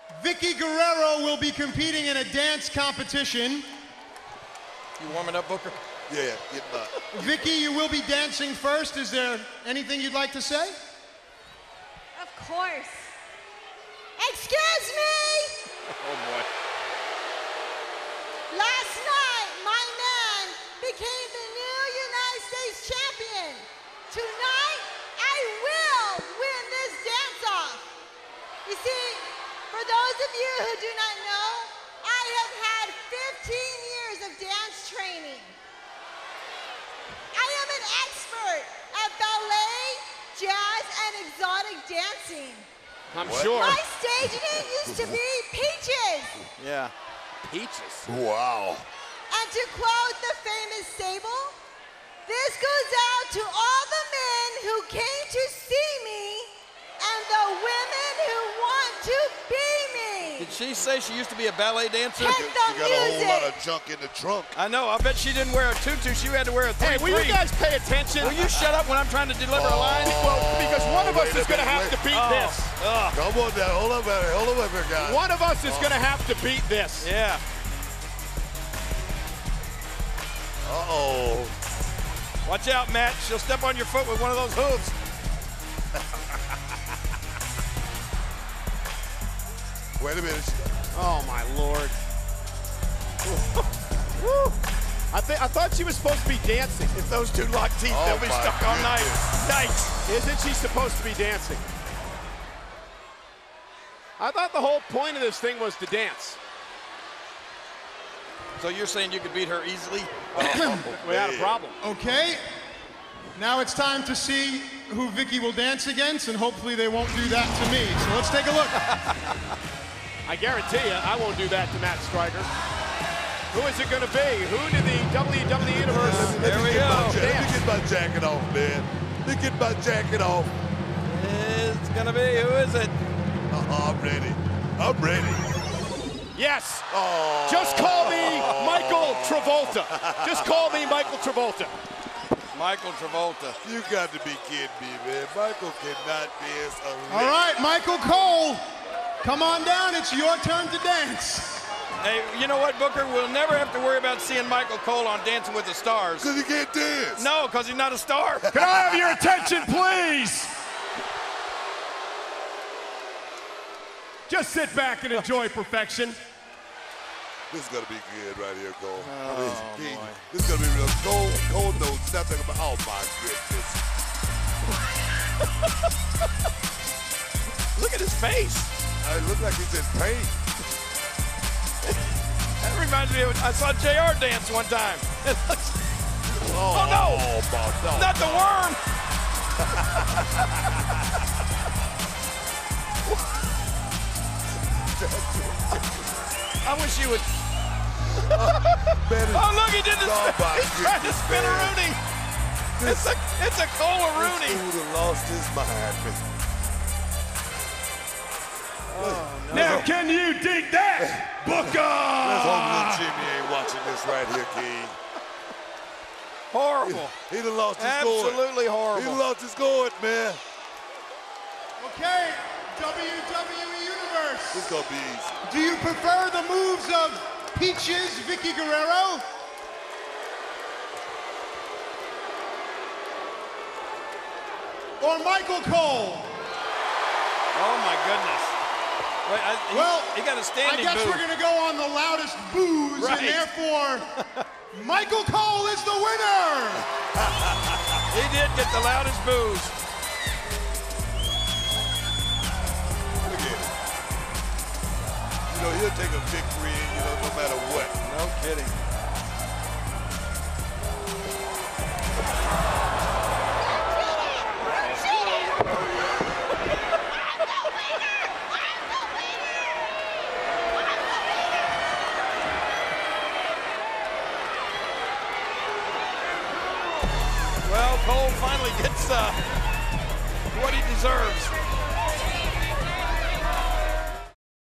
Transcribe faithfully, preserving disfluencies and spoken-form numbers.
Vickie Guerrero will be competing in a dance competition. You warming up, Booker? Yeah, get back. Vickie, you will be dancing first. Is there anything you'd like to say? Of course. Excuse me! Oh, boy. Last night, my man became the new United States champion. Tonight, I will win this dance-off. You see, for those of you who do not know, I have had fifteen years of dance training. I am an expert at ballet, jazz, and exotic dancing. I'm What? sure. My stage name used to be Peaches. Yeah. Peaches. Wow. And to quote the famous Sable, this goes out to all the men who came to see me and the women who want to be me. Did she say she used to be a ballet dancer? Hit You the got a whole music. lot of junk in the trunk. I know. I bet she didn't wear a tutu. She had to wear a three. Hey, will you guys pay attention? Will you shut up when I'm trying to deliver a line? Well, because one of us Wait a is going to minute, have to wait. beat Oh. this. Ugh. Come on now, hold up, man. Hold up, man, guys. One of us is going to have to beat this. Yeah. Uh-oh. Watch out, Matt. She'll step on your foot with one of those hooves. Wait a minute. Oh my Lord. Woo. I think I thought she was supposed to be dancing. If those two lock teeth, Oh, they'll be my stuck all night. goodness. Night. Isn't she supposed to be dancing? I thought the whole point of this thing was to dance. So you're saying you could beat her easily? Without a problem. Okay. Now it's time to see who Vickie will dance against, and hopefully they won't do that to me. So let's take a look. I guarantee you, I won't do that to Matt Striker. Who is it going to be? Who did the W W E Universe? Let me There we get go. my ja- Let me Dance. get my jacket off, man. Let me get my jacket off. It's gonna be, who is it? Uh, I'm ready. I'm ready. Yes. Oh. Just call me Michael Travolta. Just call me Michael Travolta. Michael Travolta. You got to be kidding me, man. Michael cannot dance a lick. All right, Michael Cole, come on down. It's your turn to dance. Hey, you know what, Booker? We'll never have to worry about seeing Michael Cole on Dancing with the Stars. Because he can't dance. No, because he's not a star. Can I have your attention, please? Just sit back and enjoy perfection. This is going to be good right here, Cole. Oh, I mean, he- boy. this is going to be real. Cole, Cole knows nothing about, oh my goodness. Look at his face. It looks like he's in pain. That reminds me of, I saw J R dance one time. It looks, Oh, oh no, no, no, not the no. worm. I wish you would. Man, Oh, look, he did the Oh, my He's trying to goodness, spin a man. Rooney. This- It's a, it's a Cola This Rooney. dude done lost his mind, man. Now, can you dig that, Let's Booker? hope little Jimmy ain't watching this right here, King. Horrible. He done lost his gourd. Absolutely He done horrible. lost his gourd, man. Okay, W W E Universe. This is going to be easy. Do you prefer the moves of Peaches, Vickie Guerrero? Or Michael Cole? Oh my goodness. Wait, I, he, Well, he got a I standing guess boo. we're gonna go on the loudest boos, Right. and therefore, Michael Cole is the winner! He did get the loudest boos. Look at it. You know, he'll take a victory, you know, no matter what. No kidding. Well, Cole finally gets uh, what he deserves.